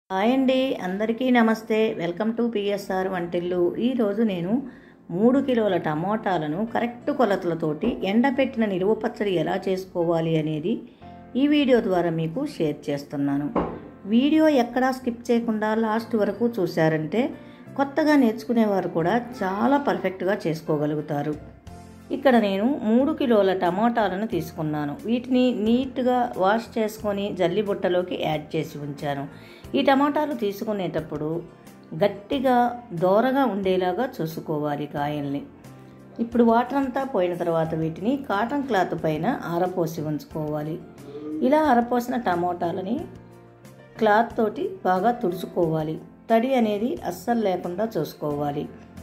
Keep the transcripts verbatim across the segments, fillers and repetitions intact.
Hi అండి, అందరికీ నమస్తే. వెల్కమ్ టు పిఎస్ఆర్ వంటిల్లు. ఈరోజు నేను మూడు కిలోల టమోటాలను కరెక్ట్ కొలతలతోటి ఎండపెట్టిన నిలువ పచ్చడి ఎలా చేసుకోవాలి అనేది ఈ వీడియో ద్వారా మీకు షేర్ చేస్తున్నాను. వీడియో ఎక్కడా స్కిప్ చేయకుండా లాస్ట్ వరకు చూశారంటే కొత్తగా నేర్చుకునేవారు కూడా చాలా పర్ఫెక్ట్గా చేసుకోగలుగుతారు. ఇక్కడ నేను మూడు కిలోల టమోటాలను తీసుకున్నాను. వీటిని నీట్గా వాష్ చేసుకొని జల్లి బుట్టలోకి యాడ్ చేసి ఉంచాను. ఈ టమాటాలు తీసుకునేటప్పుడు గట్టిగా దోరగా ఉండేలాగా చూసుకోవాలి కాయల్ని. ఇప్పుడు వాటర్ అంతా పోయిన తర్వాత వీటిని కాటన్ క్లాత్ పైన ఆరపోసి ఉంచుకోవాలి. ఇలా ఆరపోసిన టమోటాలని క్లాత్ తోటి బాగా తుడుచుకోవాలి. తడి అనేది అస్సలు లేకుండా చూసుకోవాలి.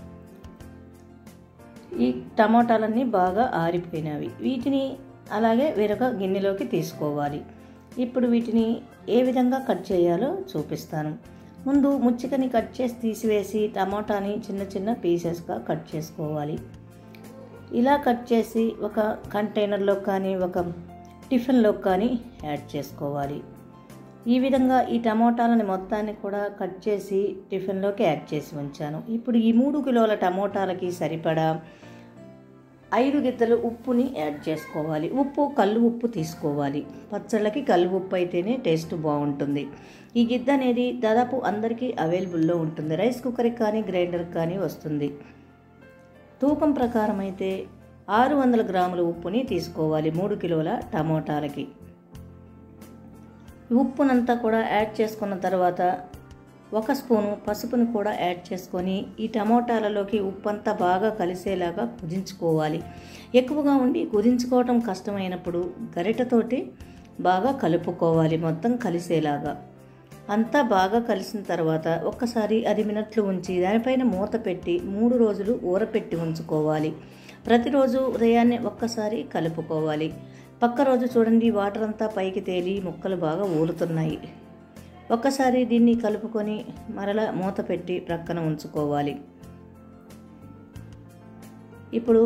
ఈ టమోటాలన్నీ బాగా ఆరిపోయినవి. వీటిని అలాగే వేరొక గిన్నెలోకి తీసుకోవాలి. ఇప్పుడు వీటిని ఏ విధంగా కట్ చేయాలో చూపిస్తాను. ముందు ముచ్చికని కట్ చేసి తీసివేసి టమోటాని చిన్న చిన్న పీసెస్గా కట్ చేసుకోవాలి. ఇలా కట్ చేసి ఒక కంటైనర్లో కానీ ఒక టిఫిన్లో కానీ యాడ్ చేసుకోవాలి. ఈ విధంగా ఈ టమోటాలని మొత్తాన్ని కూడా కట్ చేసి టిఫిన్లోకి యాడ్ చేసి ఉంచాను. ఇప్పుడు ఈ మూడు కిలోల టమోటాలకి సరిపడా ఐదు గిద్దలు ఉప్పుని యాడ్ చేసుకోవాలి. ఉప్పు కల్లు ఉప్పు తీసుకోవాలి. పచ్చళ్ళకి కల్లు ఉప్పు అయితేనే టేస్ట్ బాగుంటుంది. ఈ గిద్ద అనేది దాదాపు అందరికీ అవైలబుల్లో ఉంటుంది. రైస్ కుక్కర్కి కానీ గ్రైండర్కి కానీ వస్తుంది. తూకం ప్రకారం అయితే ఆరు వందల గ్రాముల ఉప్పుని తీసుకోవాలి మూడు కిలోల టమోటాలకి. ఉప్పునంతా కూడా యాడ్ చేసుకున్న తర్వాత ఒక స్పూను పసుపును కూడా యాడ్ చేసుకొని ఈ టమోటాలలోకి ఉప్పు అంతా బాగా కలిసేలాగా కుదించుకోవాలి. ఎక్కువగా ఉండి కుదించుకోవటం కష్టమైనప్పుడు గరిటెతోటి బాగా కలుపుకోవాలి. మొత్తం కలిసేలాగా అంతా బాగా కలిసిన తర్వాత ఒక్కసారి అది మినిట్లు ఉంచి దానిపైన మూత పెట్టి మూడు రోజులు ఊరపెట్టి ఉంచుకోవాలి. ప్రతిరోజు ఉదయాన్నే ఒక్కసారి కలుపుకోవాలి. పక్క రోజు చూడండి, వాటర్ అంతా పైకి తేలి ముక్కలు బాగా ఊరుతున్నాయి. ఒక్కసారి దీన్ని కలుపుకొని మరలా మూత పెట్టి ప్రక్కన ఉంచుకోవాలి. ఇప్పుడు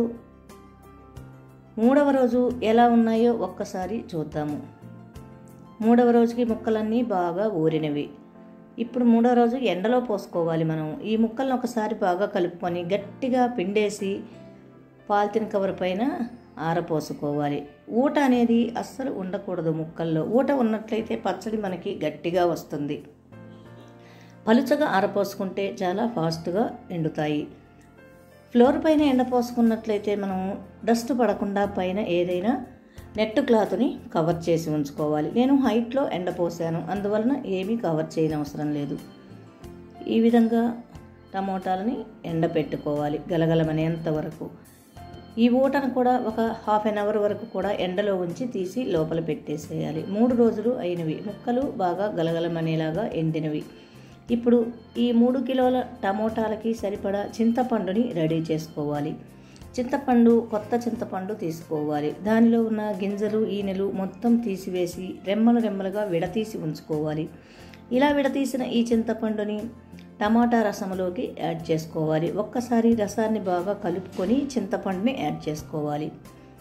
మూడవ రోజు ఎలా ఉన్నాయో ఒక్కసారి చూద్దాము. మూడవ రోజుకి ముక్కలన్నీ బాగా ఊరినవి. ఇప్పుడు మూడవ రోజు ఎండలో పోసుకోవాలి. మనం ఈ ముక్కలను ఒకసారి బాగా కలుపుకొని గట్టిగా పిండేసి పాలిథిన్ కవర్ పైన ఆరపోసుకోవాలి. ఊట అనేది అస్సలు ఉండకూడదు ముక్కల్లో. ఊట ఉన్నట్లయితే పచ్చడి మనకి గట్టిగా వస్తుంది. పలుచగా ఆరపోసుకుంటే చాలా ఫాస్ట్గా ఎండుతాయి. ఫ్లోర్ పైన ఎండపోసుకున్నట్లయితే మనం డస్ట్ పడకుండా పైన ఏదైనా నెట్ క్లాత్ని కవర్ చేసి ఉంచుకోవాలి. నేను హైట్లో ఎండపోసాను, అందువలన ఏమీ కవర్ చేయనవసరం లేదు. ఈ విధంగా టమోటాలని ఎండపెట్టుకోవాలి గలగలమనేంత వరకు. ఈ ఊటను కూడా ఒక హాఫ్ అన్ అవర్ వరకు కూడా ఎండలో ఉంచి తీసి లోపల పెట్టేసేయాలి. మూడు రోజులు అయినవి. ముక్కలు బాగా గలగలమనేలాగా ఎండినవి. ఇప్పుడు ఈ మూడు కిలోల టమోటాలకి సరిపడా చింతపండుని రెడీ చేసుకోవాలి. చింతపండు కొత్త చింతపండు తీసుకోవాలి. దానిలో ఉన్న గింజలు ఈనెలు మొత్తం తీసివేసి రెమ్మలు రెమ్మలుగా విడతీసి ఉంచుకోవాలి. ఇలా విడతీసిన ఈ చింతపండుని టమాటా రసంలోకి యాడ్ చేసుకోవాలి. ఒక్కసారి రసాన్ని బాగా కలుపుకొని చింతపండుని యాడ్ చేసుకోవాలి.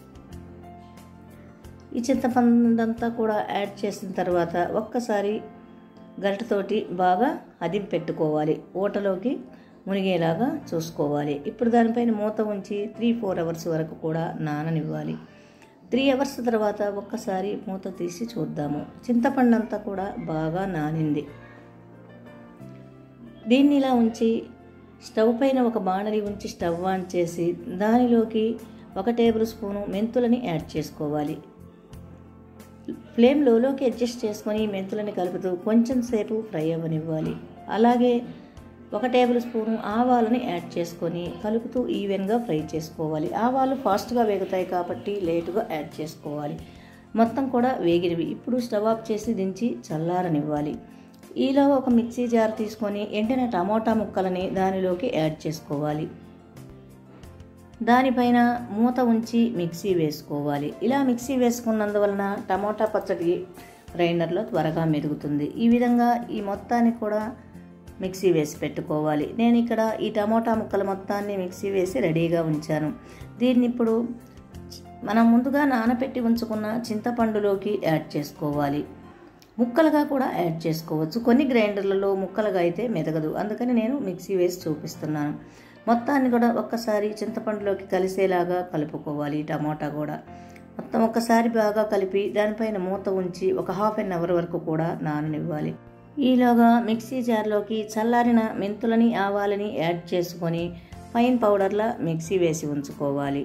ఈ చింతపండు అంతా కూడా యాడ్ చేసిన తర్వాత ఒక్కసారి గరిటతోటి బాగా అదింపెట్టుకోవాలి. ఊటలోకి మునిగేలాగా చూసుకోవాలి. ఇప్పుడు దానిపైన మూత ఉంచి త్రీ ఫోర్ అవర్స్ వరకు కూడా నాననివ్వాలి. త్రీ అవర్స్ తర్వాత ఒక్కసారి మూత తీసి చూద్దాము. చింతపండు అంతా కూడా బాగా నానింది. దీన్ని ఇలా ఉంచి స్టవ్ పైన ఒక బాణలి ఉంచి స్టవ్ ఆన్ చేసి దానిలోకి ఒక టేబుల్ స్పూను మెంతులని యాడ్ చేసుకోవాలి. ఫ్లేమ్ లోలోకి అడ్జస్ట్ చేసుకొని మెంతులని కలుపుతూ కొంచెం సేపు ఫ్రై అవ్వనివ్వాలి. అలాగే ఒక టేబుల్ స్పూను ఆవాలని యాడ్ చేసుకొని కలుపుతూ ఈవెన్గా ఫ్రై చేసుకోవాలి. ఆవాలు ఫాస్ట్గా వేగుతాయి కాబట్టి లేటుగా యాడ్ చేసుకోవాలి. మొత్తం కూడా వేగినవి. ఇప్పుడు స్టవ్ ఆఫ్ చేసి దించి చల్లారనివ్వాలి. ఈలో ఒక మిక్సీ జార్ తీసుకొని ఎండిన టమోటా ముక్కలని దానిలోకి యాడ్ చేసుకోవాలి. దానిపైన మూత ఉంచి మిక్సీ వేసుకోవాలి. ఇలా మిక్సీ వేసుకున్నందువలన టమోటా పచ్చడి గ్రైండర్లో త్వరగా మెరుగుతుంది. ఈ విధంగా ఈ మొత్తాన్ని కూడా మిక్సీ వేసి పెట్టుకోవాలి. నేను ఇక్కడ ఈ టమోటా ముక్కల మొత్తాన్ని మిక్సీ వేసి రెడీగా ఉంచాను. దీన్ని ఇప్పుడు మనం ముందుగా నానబెట్టి ఉంచుకున్న చింతపండులోకి యాడ్ చేసుకోవాలి. ముక్కలుగా కూడా యాడ్ చేసుకోవచ్చు. కొన్ని గ్రైండర్లలో ముక్కలుగా అయితే మెదగదు, అందుకని నేను మిక్సీ వేసి చూపిస్తున్నాను. మొత్తాన్ని కూడా ఒక్కసారి చింతపండులోకి కలిసేలాగా కలుపుకోవాలి. టమాటా కూడా మొత్తం ఒక్కసారి బాగా కలిపి దానిపైన మూత ఉంచి ఒక హాఫ్ అన్ అవర్ వరకు కూడా నాననివ్వాలి. ఈలోగా మిక్సీ జార్లోకి చల్లారిన మెంతులని ఆవాలని యాడ్ చేసుకొని ఫైన్ పౌడర్లా మిక్సీ వేసి ఉంచుకోవాలి.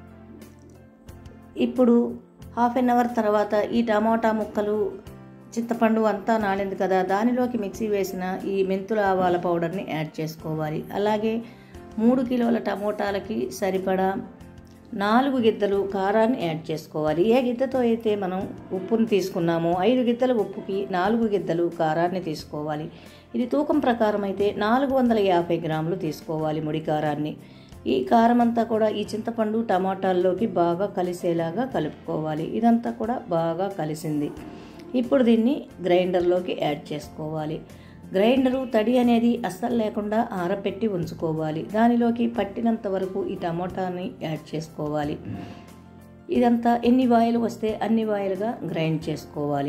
ఇప్పుడు హాఫ్ అన్ అవర్ తర్వాత ఈ టమాటా ముక్కలు చింతపండు అంతా నానింది కదా, దానిలోకి మిక్సీ వేసిన ఈ మెంతుల ఆవాల పౌడర్ని యాడ్ చేసుకోవాలి. అలాగే మూడు కిలోల టమోటాలకి సరిపడా నాలుగు గిద్దలు కారాన్ని యాడ్ చేసుకోవాలి. ఏ గిద్దతో అయితే మనం ఉప్పుని తీసుకున్నామో ఐదు గిద్దల ఉప్పుకి నాలుగు గిద్దలు కారాన్ని తీసుకోవాలి. ఇది తూకం ప్రకారం అయితే నాలుగు వందల యాభై గ్రాములు తీసుకోవాలి ముడి కారాన్ని. ఈ కారం అంతా కూడా ఈ చింతపండు టమాటాల్లోకి బాగా కలిసేలాగా కలుపుకోవాలి. ఇదంతా కూడా బాగా కలిసింది. ఇప్పుడు దీన్ని గ్రైండర్లోకి యాడ్ చేసుకోవాలి. గ్రైండరు తడి అనేది అస్సలు లేకుండా ఆరపెట్టి ఉంచుకోవాలి. దానిలోకి పట్టినంత వరకు ఈ టమాటాని యాడ్ చేసుకోవాలి. ఇదంతా ఎన్ని వాయిలు వస్తే అన్ని వాయిలుగా గ్రైండ్ చేసుకోవాలి.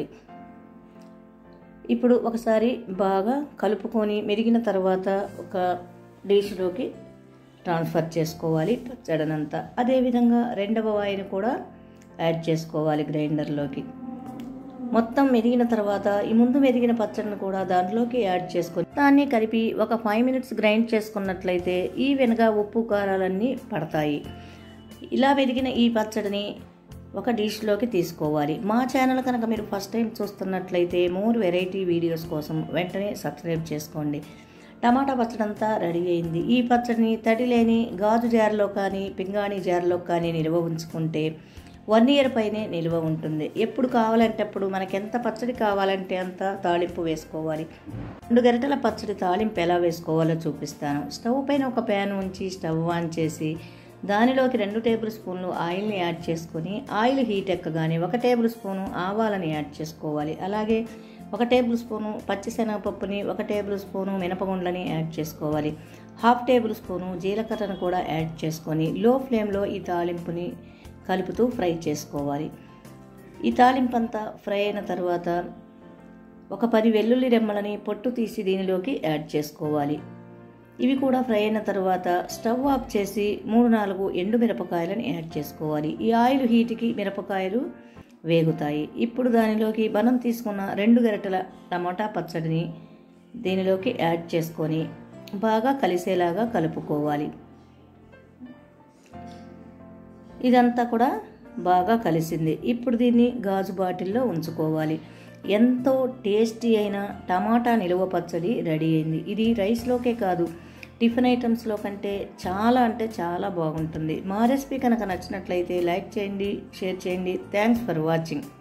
ఇప్పుడు ఒకసారి బాగా కలుపుకొని మెరిగిన తర్వాత ఒక డిష్లోకి ట్రాన్స్ఫర్ చేసుకోవాలి పచ్చడనంతా. అదేవిధంగా రెండవ వాయిని కూడా యాడ్ చేసుకోవాలి గ్రైండర్లోకి. మొత్తం మెరిగిన తర్వాత ఈ ముందు మెరిగిన పచ్చడిని కూడా దాంట్లోకి యాడ్ చేసుకొని దాన్ని కలిపి ఒక ఫైవ్ మినిట్స్ గ్రైండ్ చేసుకున్నట్లయితే ఈవెన్గా ఉప్పు కారాలన్నీ పడతాయి. ఇలా మెరిగిన ఈ పచ్చడిని ఒక డిష్లోకి తీసుకోవాలి. మా ఛానల్ కనుక మీరు ఫస్ట్ టైం చూస్తున్నట్లయితే మోర్ వెరైటీ వీడియోస్ కోసం వెంటనే సబ్స్క్రైబ్ చేసుకోండి. టమాటా పచ్చడి అంతా రెడీ అయింది. ఈ పచ్చడిని తడి లేని గాజు జార్లో కానీ పింగాణి జార్లో కానీ నిల్వ ఉంచుకుంటే వన్ ఇయర్ పైనే నిల్వ ఉంటుంది. ఎప్పుడు కావాలంటే అప్పుడు మనకి ఎంత పచ్చడి కావాలంటే అంత తాలింపు వేసుకోవాలి. రెండు గరిటెల పచ్చడి తాలింపు ఎలా వేసుకోవాలో చూపిస్తాను. స్టవ్ పైన ఒక ప్యాన్ ఉంచి స్టవ్ ఆన్ చేసి దానిలోకి రెండు టేబుల్ స్పూన్లు ఆయిల్ని యాడ్ చేసుకొని ఆయిల్ హీట్ ఎక్కగానే ఒక టేబుల్ స్పూను ఆవాలని యాడ్ చేసుకోవాలి. అలాగే ఒక టేబుల్ స్పూను పచ్చిశనగపప్పుని, ఒక టేబుల్ స్పూను మినపగుండ్లని యాడ్ చేసుకోవాలి. హాఫ్ టేబుల్ స్పూను జీలకర్రను కూడా యాడ్ చేసుకొని లో ఫ్లేమ్లో ఈ తాలింపుని కలుపుతూ ఫ్రై చేసుకోవాలి. ఈ తాలింపు అంతా ఫ్రై అయిన తర్వాత ఒక పది వెల్లుల్లి రెమ్మలని పొట్టు తీసి దీనిలోకి యాడ్ చేసుకోవాలి. ఇవి కూడా ఫ్రై అయిన తర్వాత స్టవ్ ఆఫ్ చేసి మూడు నాలుగు ఎండు మిరపకాయలను యాడ్ చేసుకోవాలి. ఈ ఆయిల్ హీట్కి మిరపకాయలు వేగుతాయి. ఇప్పుడు దానిలోకి మనం తీసుకున్న రెండు గరిటెల టమాటా పచ్చడిని దీనిలోకి యాడ్ చేసుకొని బాగా కలిసేలాగా కలుపుకోవాలి. ఇదంతా కూడా బాగా కలిసింది. ఇప్పుడు దీన్ని గాజు బాటిల్లో ఉంచుకోవాలి. ఎంతో టేస్టీ అయిన టమాటా నిలువ పచ్చడి రెడీ అయింది. ఇది రైస్లోకే కాదు టిఫిన్ ఐటమ్స్లో కంటే చాలా అంటే చాలా బాగుంటుంది. మా రెసిపీ కనుక నచ్చినట్లయితే లైక్ చేయండి, షేర్ చేయండి. Thanks for watching.